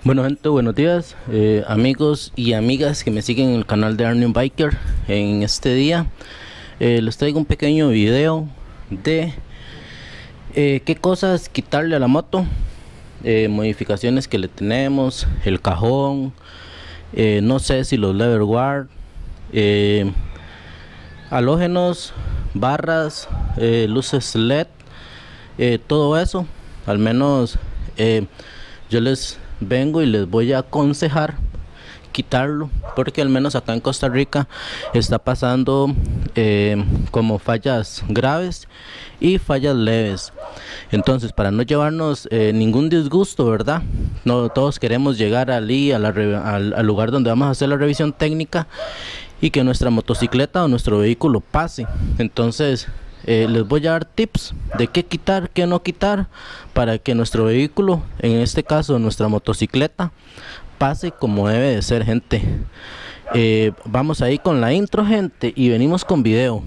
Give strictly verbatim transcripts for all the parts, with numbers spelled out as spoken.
Bueno gente, buenos días, eh, amigos y amigas que me siguen en el canal de Arnie Biker. En este día eh, les traigo un pequeño video de eh, qué cosas quitarle a la moto, eh, modificaciones que le tenemos, el cajón, eh, no sé si los lever guard, eh, halógenos, barras, eh, luces L E D, eh, todo eso. Al menos eh, yo les vengo y les voy a aconsejar quitarlo, porque al menos acá en Costa Rica está pasando eh, como fallas graves y fallas leves. Entonces, para no llevarnos eh, ningún disgusto, verdad, no todos queremos llegar allí a la, al, al lugar donde vamos a hacer la revisión técnica y que nuestra motocicleta o nuestro vehículo pase. Entonces Eh, les voy a dar tips de qué quitar, qué no quitar, para que nuestro vehículo, en este caso nuestra motocicleta, pase como debe de ser, gente. Eh, vamos ahí con la intro, gente, y venimos con video.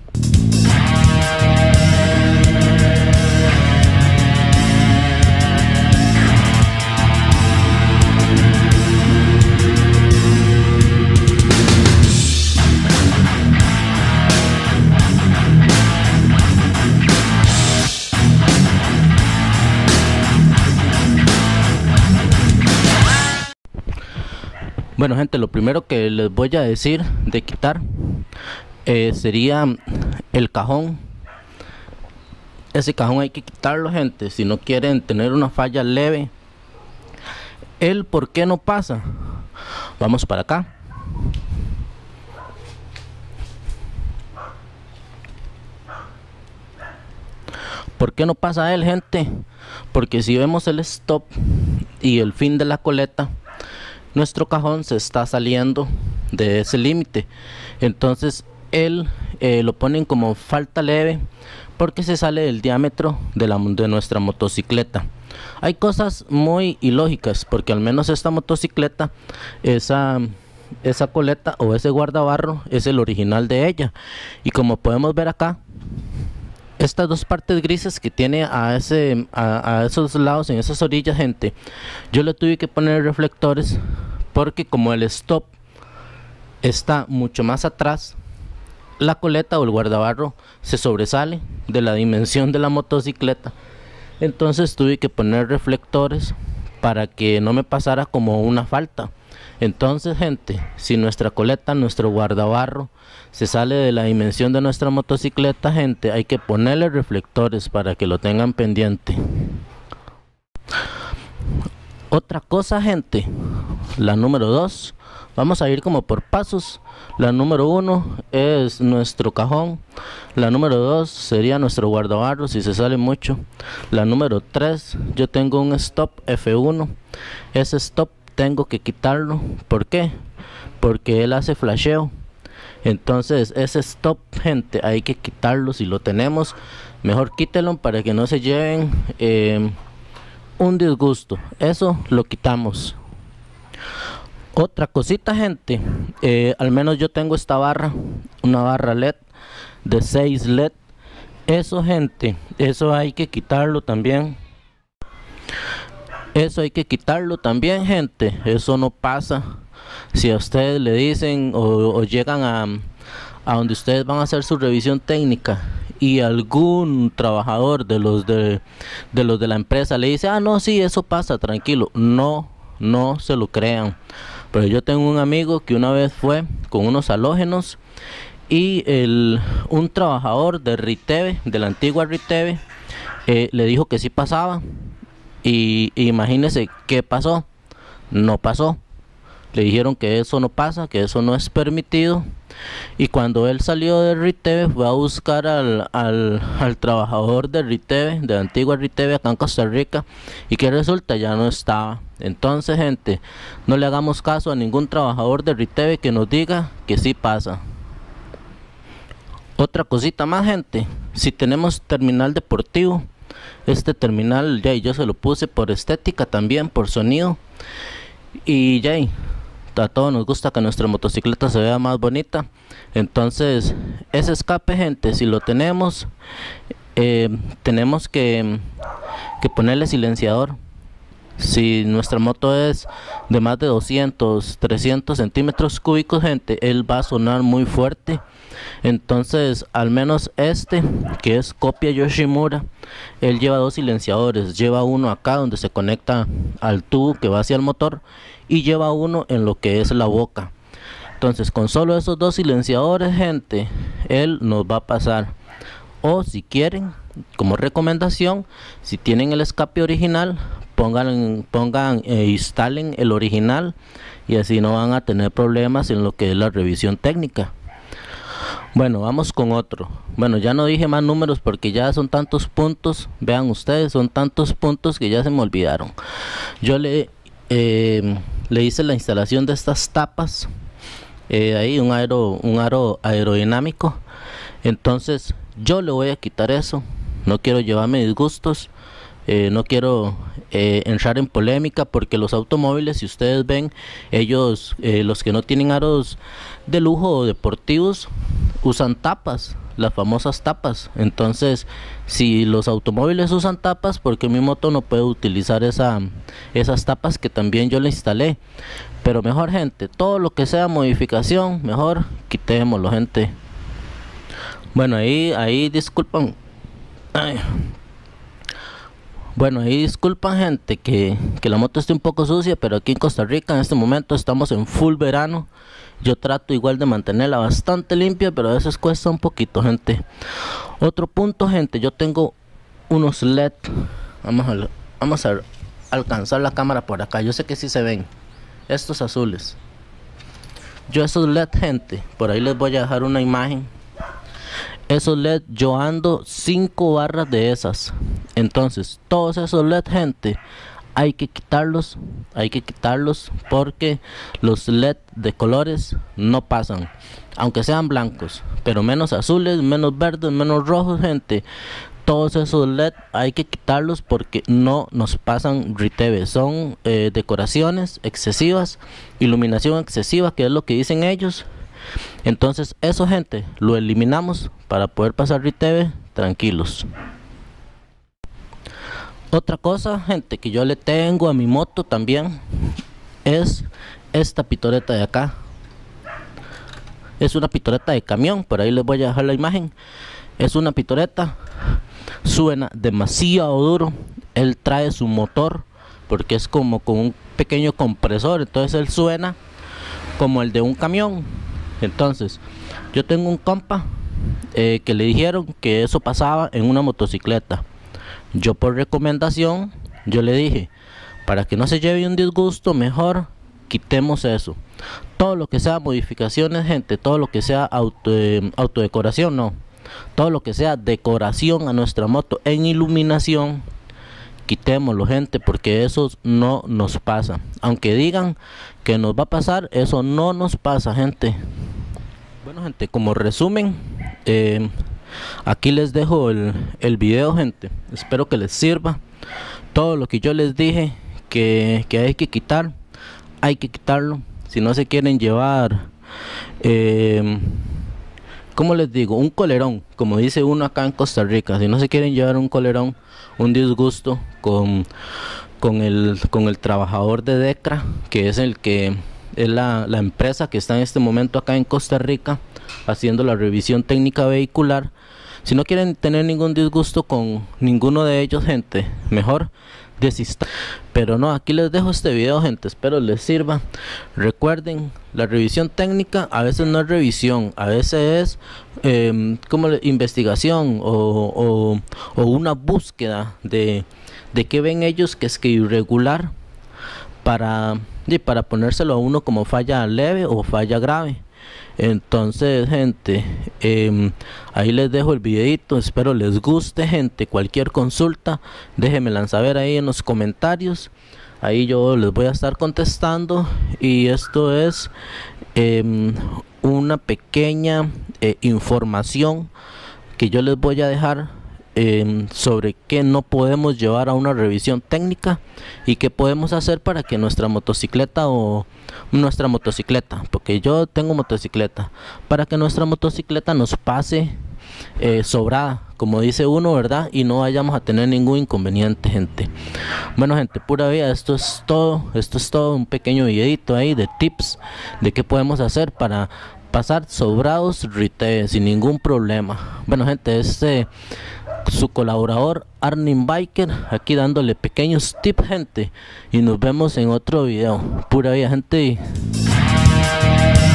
Bueno gente, lo primero que les voy a decir de quitar eh, sería el cajón. Ese cajón hay que quitarlo, gente, si no quieren tener una falla leve. El por qué no pasa, vamos para acá. ¿Por qué no pasa él, gente? Porque si vemos el stop y el fin de la coleta, nuestro cajón se está saliendo de ese límite. Entonces él eh, lo ponen como falta leve porque se sale del diámetro de, la, de nuestra motocicleta. Hay cosas muy ilógicas, porque al menos esta motocicleta, esa, esa coleta o ese guardabarro es el original de ella. Y como podemos ver acá, estas dos partes grises que tiene a, ese, a, a esos lados, en esas orillas, gente, yo le tuve que poner reflectores porque como el stop está mucho más atrás, la coleta o el guardabarro se sobresale de la dimensión de la motocicleta. Entonces tuve que poner reflectores para que no me pasara como una falta. Entonces, gente, si nuestra coleta, nuestro guardabarro se sale de la dimensión de nuestra motocicleta, gente, hay que ponerle reflectores para que lo tengan pendiente. Otra cosa, gente, la número dos, vamos a ir como por pasos. La número uno es nuestro cajón. La número dos sería nuestro guardabarro si se sale mucho. La número tres, yo tengo un stop F uno. Ese stop tengo que quitarlo. ¿Por qué? Porque él hace flasheo. Entonces ese stop, gente, hay que quitarlo. Si lo tenemos, mejor quítelo para que no se lleven eh, un disgusto. Eso lo quitamos. Otra cosita, gente, eh, al menos yo tengo esta barra, una barra L E D de seis L E D. Eso, gente, eso hay que quitarlo también. Eso hay que quitarlo también, gente. Eso no pasa. Si a ustedes le dicen o, o llegan a, a donde ustedes van a hacer su revisión técnica y algún trabajador de los de, de los de la empresa le dice, ah no, sí, eso pasa, tranquilo, no, no se lo crean. Pero yo tengo un amigo que una vez fue con unos halógenos y el, un trabajador de Riteve, de la antigua Riteve, eh, le dijo que sí pasaba. Y, y imagínense qué pasó. No pasó. Le dijeron que eso no pasa, que eso no es permitido. Y cuando él salió de Riteve, fue a buscar al, al, al trabajador de Riteve, de la antigua Riteve acá en Costa Rica, y que resulta ya no estaba. Entonces, gente, no le hagamos caso a ningún trabajador de Riteve que nos diga que sí pasa. Otra cosita más, gente, si tenemos terminal deportivo, este terminal ya yo se lo puse por estética también, por sonido, y ya a todos nos gusta que nuestra motocicleta se vea más bonita. Entonces ese escape, gente, si lo tenemos, eh, tenemos que, que ponerle silenciador. Si nuestra moto es de más de doscientos, trescientos centímetros cúbicos, gente, él va a sonar muy fuerte. Entonces, al menos este, que es copia Yoshimura, él lleva dos silenciadores. Lleva uno acá donde se conecta al tubo que va hacia el motor, y lleva uno en lo que es la boca. Entonces, con solo esos dos silenciadores, gente, él nos va a pasar. O si quieren, como recomendación, si tienen el escape original, pongan, pongan e instalen el original, y así no van a tener problemas en lo que es la revisión técnica. Bueno, vamos con otro. Bueno, ya no dije más números porque ya son tantos puntos. Vean ustedes, son tantos puntos que ya se me olvidaron. Yo le, eh, le hice la instalación de estas tapas. Eh, ahí un aero, un aro aerodinámico. Entonces yo le voy a quitar eso. No quiero llevarme disgustos. Eh, no quiero eh, entrar en polémica, porque los automóviles, si ustedes ven, ellos, eh, los que no tienen aros de lujo o deportivos, usan tapas, las famosas tapas. Entonces, si los automóviles usan tapas, ¿por qué mi moto no puede utilizar esa, esas tapas que también yo le instalé? Pero mejor, gente, todo lo que sea modificación, mejor quitémoslo, gente. Bueno, ahí, ahí disculpan. Ay. Bueno, ahí disculpan, gente, que, que la moto esté un poco sucia, pero aquí en Costa Rica en este momento estamos en full verano. Yo trato igual de mantenerla bastante limpia, pero a veces cuesta un poquito, gente. Otro punto, gente, yo tengo unos L E D. Vamos a, vamos a alcanzar la cámara por acá. Yo sé que sí se ven estos azules. Yo esos L E D, gente, por ahí les voy a dejar una imagen. Esos L E D yo ando cinco barras de esas. Entonces todos esos L E D, gente, hay que quitarlos, hay que quitarlos porque los L E D de colores no pasan, aunque sean blancos, pero menos azules, menos verdes, menos rojos, gente. Todos esos L E D hay que quitarlos porque no nos pasan R T V. Son eh, decoraciones excesivas, iluminación excesiva, que es lo que dicen ellos. Entonces eso, gente, lo eliminamos para poder pasar R T V tranquilos. Otra cosa, gente, que yo le tengo a mi moto también es esta pitoreta de acá. Es una pitoreta de camión, por ahí les voy a dejar la imagen. Es una pitoreta, suena demasiado duro. Él trae su motor porque es como con un pequeño compresor, entonces él suena como el de un camión. Entonces yo tengo un compa eh, que le dijeron que eso pasaba en una motocicleta. Yo, por recomendación, yo le dije, para que no se lleve un disgusto, mejor quitemos eso. Todo lo que sea modificaciones, gente, todo lo que sea auto, eh, autodecoración, no, todo lo que sea decoración a nuestra moto en iluminación, quitémoslo, gente, porque eso no nos pasa. Aunque digan que nos va a pasar, eso no nos pasa, gente. Bueno, gente, como resumen, eh, aquí les dejo el, el video, gente. Espero que les sirva. Todo lo que yo les dije que, que hay que quitar, hay que quitarlo. Si no se quieren llevar, eh, ¿cómo les digo? Un colerón, como dice uno acá en Costa Rica. Si no se quieren llevar un colerón, un disgusto con, con, el, con el trabajador de Decra, que es el que es la, la empresa que está en este momento acá en Costa Rica haciendo la revisión técnica vehicular. Si no quieren tener ningún disgusto con ninguno de ellos, gente, mejor desistan. Pero no, aquí les dejo este video, gente, espero les sirva. Recuerden, la revisión técnica a veces no es revisión, a veces es eh, como investigación o, o, o una búsqueda de, de qué ven ellos que es que irregular, para, y para ponérselo a uno como falla leve o falla grave. Entonces, gente, eh, ahí les dejo el videito, espero les guste, gente. Cualquier consulta, déjenmela saber ahí en los comentarios, ahí yo les voy a estar contestando. Y esto es eh, una pequeña eh, información que yo les voy a dejar eh, sobre qué no podemos llevar a una revisión técnica y qué podemos hacer para que nuestra motocicleta o nuestra motocicleta, porque yo tengo motocicleta, para que nuestra motocicleta nos pase eh, sobrada, como dice uno, ¿verdad? Y no vayamos a tener ningún inconveniente, gente. Bueno, gente, pura vida, esto es todo, esto es todo, un pequeño videito ahí de tips de qué podemos hacer para pasar sobrados retail sin ningún problema. Bueno, gente, este su colaborador Arnin Biker aquí dándole pequeños tips, gente, y nos vemos en otro video. Pura vida, gente.